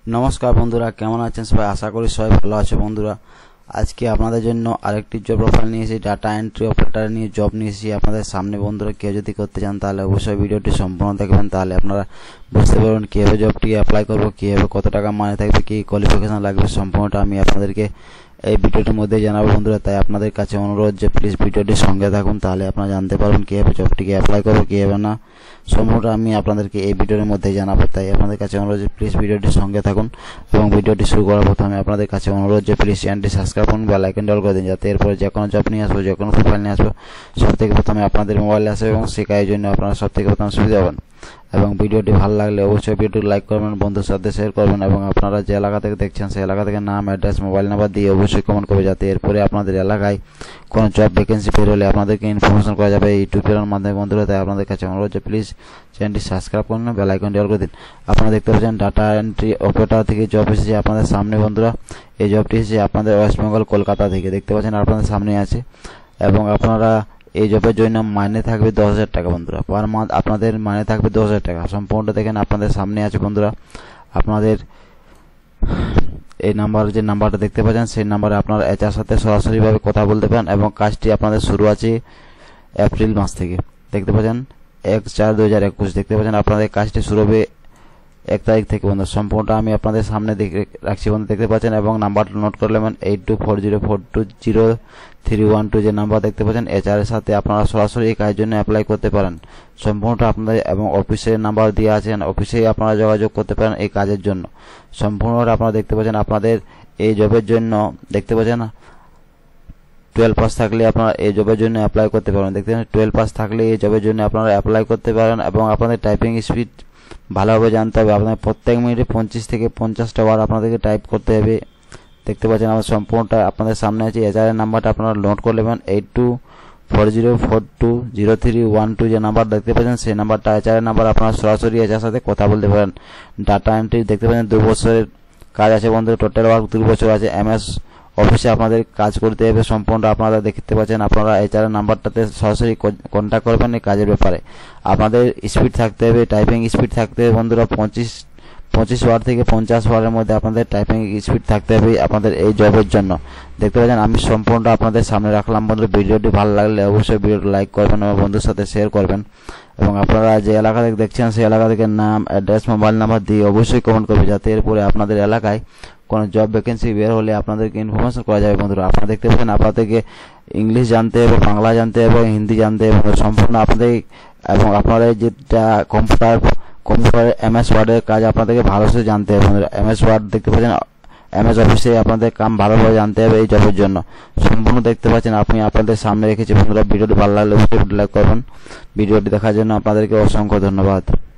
নমস্কার বন্ধুরা, কেমন আছেন সবাই? আশা করি সবাই ভালো আছে। বন্ধুরা, আজকে আপনাদের জন্য আরেকটি জব প্রোফাইল নিয়েছি, ডাটা এন্ট্রি অপারেটর নিয়ে জব নিয়েছি আপনাদের সামনে। বন্ধুরা, কেউ যদি করতে চান তাহলে অবশ্যই ভিডিওটি সম্পূর্ণ দেখবেন, তাহলে আপনারা বুঝতে পারবেন কীভাবে জবটি অ্যাপ্লাই করবো, কীভাবে কত টাকা মাইনে থাকবে, কী কোয়ালিফিকেশন লাগবে, সম্পূর্ণটা আমি আপনাদেরকে এই ভিডিওটির মধ্যে জানাবো। বন্ধুরা, তাই আপনাদের কাছে অনুরোধ যে প্লিজ ভিডিওটির সঙ্গে থাকুন, তাহলে আপনারা জানতে পারবেন কীভাবে জবটিকে অ্যাপ্লাই করবো, কীভাবে না, সম্পূর্ণটা আমি আপনাদেরকে এই ভিডিওর মধ্যে জানাবো। তাই আপনাদের কাছে অনুরোধ যে প্লিজ ভিডিওটির সঙ্গে থাকুন এবং ভিডিওটি শুরু করার প্রথমে আপনাদের কাছে অনুরোধ যে প্লিজ চ্যানেলটি সাবস্ক্রাইব করুন, বেল আইকনটি অল করে দিন, যাতে এরপরে যে কোনো জব নিয়ে আসবো, যে কোনো প্রোফাইল নিয়ে আসবো, সব থেকে প্রথমে আপনাদের মোবাইলে আসবে এবং শেখার জন্য আপনারা সব থেকে প্রথমে সুবিধা হবেন। এবং ভিডিওটি ভালো লাগলে অবশ্যই ভিডিওটি লাইক করবেন, বন্ধুর সাথে শেয়ার করবেন এবং আপনারা যে এলাকা থেকে দেখছেন সেই এলাকা থেকে নাম, অ্যাড্রেস, মোবাইল নাম্বার দিয়ে অবশ্যই কমেন্ট করবে, যাতে এরপরে আপনাদের এলাকায় কোনো জব ভ্যাকেন্সি বের হলে আপনাদেরকে ইনফরমেশন করা যাবে ইউটিউব চ্যানেলের মাধ্যমে। বন্ধুরা, তাই আপনাদের কাছে অনুরোধ যে প্লিজ চ্যানেলটি সাবস্ক্রাইব করুন, বেল আইকনটি অল করে দিন। আপনারা দেখতে পাচ্ছেন ডাটা এন্ট্রি অপারেটর থেকে জব এসেছে আপনাদের সামনে। বন্ধুরা, এই জবটি এসেছে আপনাদের ওয়েস্ট বেঙ্গল কলকাতা থেকে, দেখতে পাচ্ছেন আপনাদের সামনে আছে। এবং আপনারা এই জবের জন্য মাইনে থাকবে 10,000 টাকা। বন্ধুরা, পার মান্থ আপনাদের মাইনে থাকবে 10,000 টাকা। সম্পূর্ণটা দেখেন আপনাদের সামনে আছে। বন্ধুরা, আপনাদের এই যে নাম্বারটা দেখতে পাচ্ছেন সেই নাম্বারে আপনারা এটার সাথে সরাসরিভাবে কথা বলতে পারেন এবং কাজটি আপনাদের শুরু আছে এপ্রিল মাস থেকে। দেখতে পাচ্ছেন 1/4/2021 দেখতে পাচ্ছেন আপনাদের কাজটি শুরু হবে 1 তারিখ থেকে। বন্ধুরা, সম্পূর্ণটা আমি আপনাদের সামনে রাখছি। বন্ধু, দেখতে পাচ্ছেন এবং নাম্বারটা নোট করে নেবেন 8240420312 যে নাম্বার দেখতে পাচ্ছেন, HR এর সাথে আপনারা সরাসরি এই কাজের জন্য অ্যাপ্লাই করতে পারেন। সম্পূর্ণটা আপনাদের এবং অফিসের নাম্বার দিয়ে আছেন, অফিসেই আপনারা যোগাযোগ করতে পারেন এই কাজের জন্য। সম্পূর্ণটা আপনারা দেখতে পাচ্ছেন আপনাদের এই জবের জন্য দেখতে পাচ্ছেন 12 পাস থাকলে আপনারা এই জবের জন্য অ্যাপ্লাই করতে পারেন। দেখতে পাচ্ছেন 12 পাস থাকলে এই জবের জন্য আপনারা অ্যাপ্লাই করতে পারেন এবং আপনাদের টাইপিং স্পিড ভালোভাবে জানতে হবে। আপনাদের প্রত্যেক মিনিটে 25 থেকে 50টা বার আপনাদেরকে টাইপ করতে হবে। দেখতে পাচ্ছেন আমার সম্পূর্ণটা আপনাদের সামনে আছে। HR এর নাম্বারটা আপনারা নোট করে নেবেন 8240420312 যে নাম্বার দেখতে পাচ্ছেন সেই নাম্বারটা HR এর নাম্বার। আপনারা সরাসরি HR সাথে কথা বলতে পারেন। ডাটা এন্ট্রি দেখতে পাচ্ছেন 2 বছরের কাজ আছে। বন্ধুরা, টোটাল ওয়ার্ক 2 বছর আছে। MS অফিসে আপনাদের কাজ করতে হবে। সম্পূর্ণ আপনারা দেখতে পাচ্ছেন আপনারা HR এর নাম্বারটাতে সরাসরি কন্ট্যাক্ট করবেন এই কাজের ব্যাপারে। আপনাদের স্পিড থাকতে হবে, টাইপিং স্পিড থাকতে হবে। বন্ধুরা, 25 ওয়ার্ড থেকে 50 ওয়ার্ডের মধ্যে আপনাদের টাইপিং স্পিড থাকতে হবে আপনাদের এই জবের জন্য। দেখতে পাচ্ছেন আমি সম্পূর্ণটা আপনাদের সামনে রাখলাম। বন্ধুরা, ভিডিওটি ভালো লাগলে অবশ্যই ভিডিওটি লাইক করবেন এবং বন্ধুর সাথে শেয়ার করবেন এবং আপনারা যে এলাকা থেকে দেখছেন সেই এলাকা থেকে নাম, অ্যাড্রেস, মোবাইল নাম্বার দিয়ে অবশ্যই কমেন্ট করবে, যাতে এরপরে আপনাদের এলাকায় কোনো জব ভ্যাকেন্সি বের হলে আপনাদেরকে ইনফরমেশন করা যাবে। বন্ধুরা, আপনারা দেখতে পাচ্ছেন আপনাদেরকে ইংলিশ জানতে হবে, বাংলা জানতে হবে, হিন্দি জানতে হবে। সম্পূর্ণ আপনাদের এবং আপনাদের যেটা কম্পিউটার MS ওয়ার্ডের কাজ আপনাদেরকে ভালোভাবে জানতে হবে। বন্ধুরা, MS ওয়ার্ড দেখতে পাচ্ছেন MS অফিসে আপনাদের কাম ভালোভাবে জানতে হবে এই জবের জন্য। সম্পূর্ণ দেখতে পাচ্ছেন আপনি আপনাদের সামনে রেখেছি। বন্ধুরা, ভিডিওটি ভালো লাগলে অবশ্যই লাইক করবেন। ভিডিওটি দেখার জন্য আপনাদেরকে অসংখ্য ধন্যবাদ।